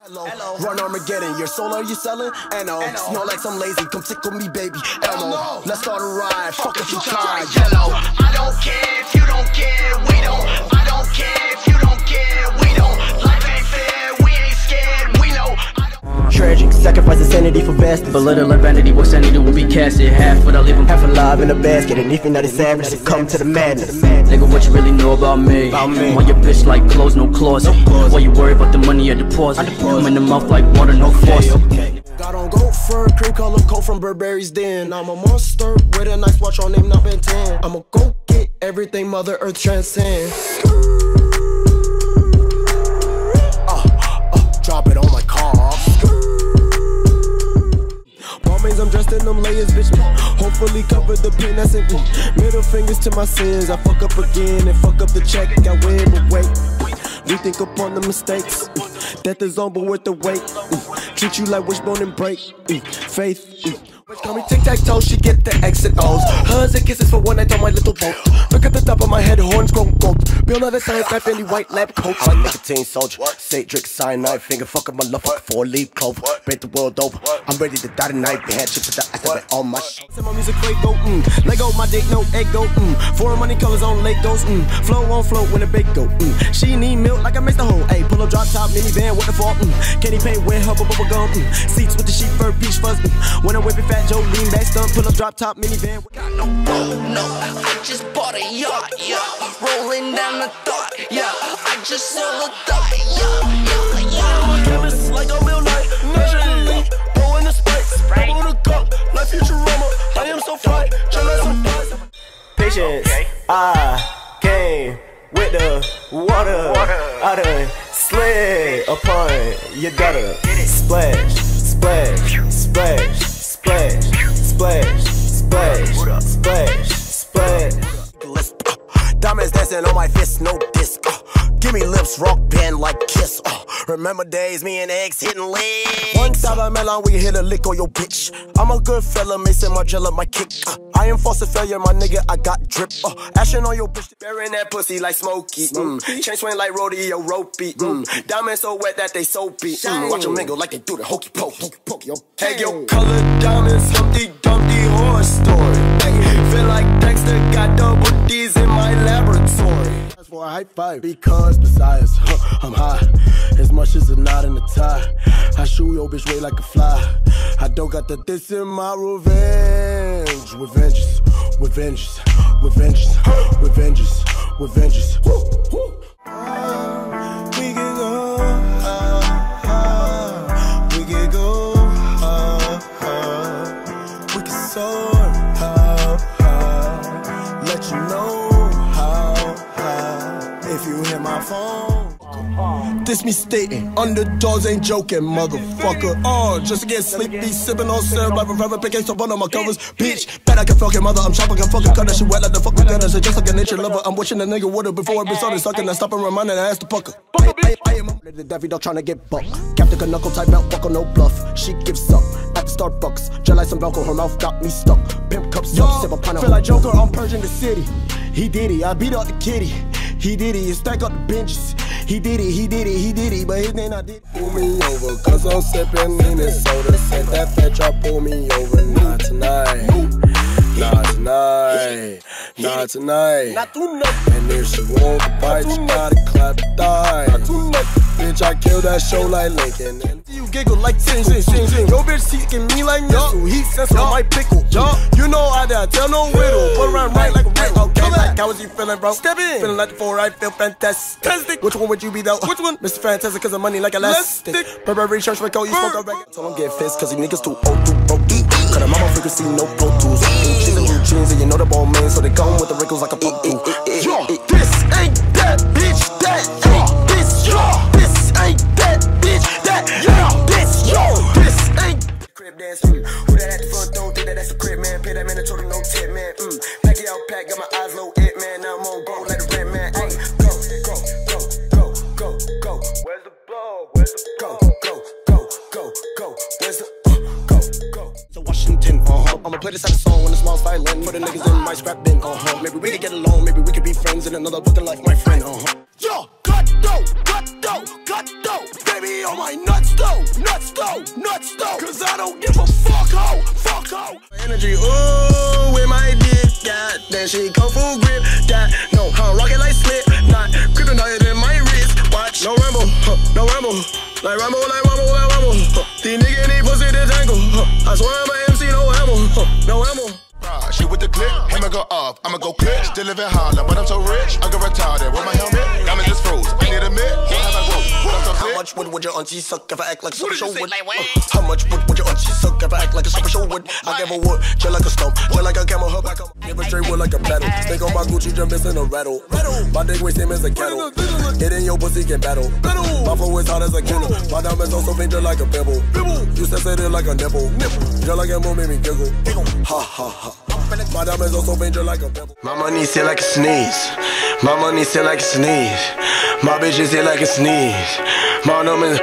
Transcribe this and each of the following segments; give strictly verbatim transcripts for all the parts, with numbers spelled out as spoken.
Hello. Hello. Run Armageddon, your soul are you selling? And oh, smell like some lazy, come tickle me, baby. Elmo, let's start a ride. Fuck if you try. Yellow, I don't care if you don't care. We don't. I don't care if you don't care. We don't. Life ain't fair. We ain't scared. We know. Tragic, sacrifice insanity for bastards. But little of vanity, what sanity will be casted. Half what I leave them, half alive in a basket. And if you're not a savage, so come to the madness. Nigga, what you really know about me? About me. Why your bitch like clothes, no closet? No Why you worry about the money at deposit? I'm in the mouth like water, no faucet. Okay. Got on goat fur, cream color coat from Burberry's Den. I'm a monster with a nice watch on name not Ben ten. I'ma go get everything Mother Earth transcends. Uh, uh, drop it on my car. I'm dressed in them layers, bitch. Hopefully cover the pain that's in me. Middle fingers to my sins. I fuck up again and fuck up the check. I win, but wait. We think upon the mistakes. Death is on, but worth the wait. Treat you like wishbone and break. Faith. Call me tic-tac-toe, she get the X and O's. Hugs and kisses for one night on my little boat. Look at the top of my head, horns grow gold. Bill another time, that Fendi white lab coat. I'm like nicotine soldier, say drink cyanide, finger fucking my love fuck four leaf clover. Break the world over, I'm ready to die tonight. Bad chips with the I said all my shit. Say my music play go, mm. Lego, my dick, no egg go, mm. Foreign money colors on Legos, mm. Flow on float when the bake go, mm. She need milk like I mixed the whole, ayy. Pull up drop top, minivan, what the fuck, mm. Candy paint, wear her bubble gum, mm. Seats with the sheep fur, peach fuzz, mm. When I whip it fat, Joe lean back stunt, pull up drop top, minivan. Got no road, no, I just bought a yacht, yeah. Rolling down the thought, yeah. I just sold a thought, yeah, yeah, yeah. Canvas like a real night, naturally. Blowing the spike, blow the cup, like Futurama. I am so fly, just some flies. Patience, I came with the water. I done slid upon your gutter. Splash, splash, splash, splash, splash, splash, splash, splash. Diamonds dancing on my fist, no disc. Uh, give me lips, rock band like Kiss. Uh, remember days, me and X hitting legs. One side of melon, we hit a lick on your bitch. I'm a good fella, Mason Margiela, my kick. Uh, I am false failure, my nigga, I got drip. Uh, ashing on your bitch, burying that pussy like Smokey. Mm. Chain swing like rodeo, ropey. Mm. Diamonds so wet that they soapy. Mm. Watch them mingle like they do the hokey pokey. Pokey, hey, yo, colored diamonds, Humpty Dumpty horror story. Feel like Dexter got double D's in my laboratory. That's for a high five. Because besides, huh, I'm high. As much as a knot in the tie. I shoot your bitch way like a fly. I don't got the this in my revenge. Revenges, revenges, revenges, revenges, revenges. We can go, uh, uh, we can go, uh, uh, we can soar. Let you know how, how, if you hit my phone. This me stating, underdogs ain't joking, motherfucker. Oh, just to get sleepy, sipping on syrup like a forever picking up on my covers. Bitch, bet I can fuck your mother, I'm chopping, can fucking cut that shit wet like the fucking gunners. Just like a nature lover, I'm wishing a nigga would've before it been started sucking. I stop and reminding I asked the pucker. I, I, I am the Daffy dog trying to get buck. Captain a knuckle type belt, buckle no bluff. She gives up at the Starbucks. Gel like some Velcro, her mouth got me stuck. Pimp cups up, sip upon a feel like Joker, I'm purging the city. He did it, I beat up the kitty. He did it, stack up the benches. He did it, he did it, he did it, but his name I did. Pull me over, cause I'm sipping in his soda. Said that fat drop, pull me over. Not tonight, not tonight, not tonight. Not tonight. And if she won't bite, she gotta clap the thigh. Not tonight. Bitch, I kill that show like Lincoln. And you giggle like sing, sing, sing, sing. Yo, bitch seeking me like missile. He sense on my pickle. You know I dare tell no riddle. Put around right like a riddle. Okay, like how was you feeling, bro? Step in. Feeling like the four, I feel fantastic. Which one would you be though? Which one? Mister Fantastic, cause of money like elastic. Burberry church for coat, you smoke a record. So don't get fist, cause these niggas too old to broke. Cut them out on frequency, no Pro Tools. Cheese and blue jeans, and you know the ball man, so they come with the wrinkles like a pop tool. Yo, this ain't that bitch, that ain't this, yo. This ain't that bitch, that yo. This, yo. This ain't crib dance, mm. Who that at the front door, think that that's a crib, man. Pay that man a total no tip, man. Mm. Pack it out, pack, got my eyes low, it, man. Now I'm on go, let it rip, man. Ay, go, go, go, go, go, go. Where's the blow? Where's the go, go, go, go, go? Where's the Washington, uh-huh. I'ma play this type of song when the small's violin. For the niggas in my scrap bin, uh-huh. Maybe we could get along, maybe we could be friends in another fucking life, my friend, uh-huh. Yo, cut, go, cut, go. cut though. Baby on my nuts though, nuts though, nuts though. Cause I don't give a fuck ho, fuck ho. Energy, ooh, with my dick, yeah. Then she come full grip, that. No, huh, rocket like slip, not kryptonite in my wrist. Watch, no Rambo, huh, no Rambo. Like Rambo, like Rambo, like Rambo. Huh. These niggas need pussy disangle. Huh. I swear I'm a M C, no ammo, huh, no ammo. She with the clip, hammer go up, I'ma go clip. Still live in Harlem, but I'm so rich, I go retarded. With my helmet, diamonds just froze. I need a mitt, what have I wrote? What I'm so How much wood would your auntie suck if I act like a super show would? Like How much wood would your auntie suck if I act like a super show would? I give a wood, just like a stump, just like a camel hook. Like a give a straight wood like a battle. Stick on my Gucci, just missing a rattle. My dick waist same as a kettle. It in your pussy can battle. My flow is hot as a kettle. My diamonds also paint just like a pebble. You sensitive like a nipple. Just like a move made me giggle. Ha ha ha. My diamonds also paint just like a pebble. My money sit like a sneeze. My money sit like a sneeze. My bitches sit like a sneeze. My numbers.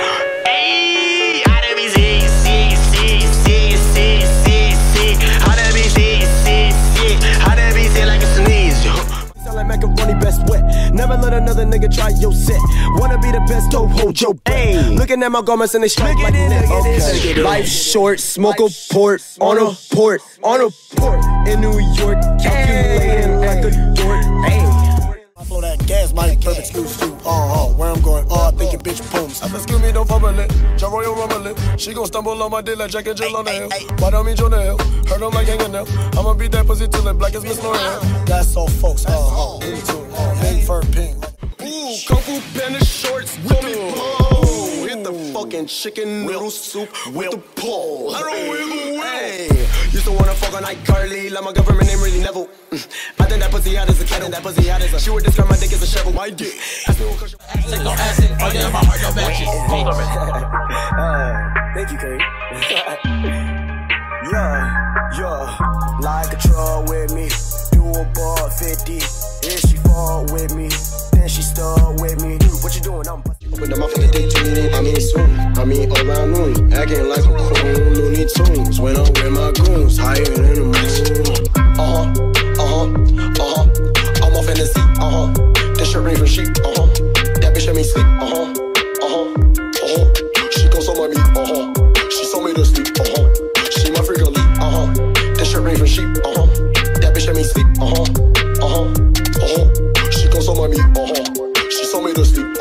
Hey, how to be see, see, see, see, see, see, see. How to be see, see, see. How to be sit like a sneeze. Sound like macaroni best wet. Never let another nigga try your set. Wanna be the best, don't hold your breath. Looking at my garments and they strike like net. Okay. Life short, smoke a port on a port, on a port in New York, calculating like a dork. Hey. I flow that gas, my perfect excuse to uh uh where I'm going. Oh, I think your bitch pooms. I said, excuse me, don't fumble it. Ja Royal rumble it. She gon' stumble on my dick like Jack and Jill on the hill. Why don't me Jonah Hill? Heard him like hanging now. I'ma beat that pussy till it black as Miss L'Oreal. That's all, folks. Uh uh, me too. Uh, pink fur pink. Ooh, kung fu panda shorts, call me Paul. Hit the fucking chicken noodle soup with the pole. I don't wiggle hey. Used to wanna fuck on like Carly, like my government name really Neville. Mm. I think that pussy hot as a kettle, that pussy hot as a. She would describe my dick as a shovel. My dick. Ask me what cushion. Take no acid, oh yeah, my heart no matches. uh, Thank you, Kate. Yeah, yeah, like a truck with me. Do a bar fifty. If she fall with me, then she stuck with me. What you doing? I'm with the motherfucking dick to I mean soon, I mean around noon. Acting like a coon, Looney Tunes. When I'm with my goons, higher than the moon. Uh-huh, uh-huh, uh-huh. I'm off in the seat, uh-huh. This shirt ain't for sheep, uh-huh. That bitch let me sleep, uh-huh, uh-huh, uh-huh. She gon' suck my meat, uh-huh. She saw me to sleep, uh-huh. She my freak elite, uh-huh. This shirt ain't for sheep, uh-huh. That bitch let me sleep, uh-huh, uh-huh, uh-huh. She gon' suck my meat, uh-huh. She saw me to sleep.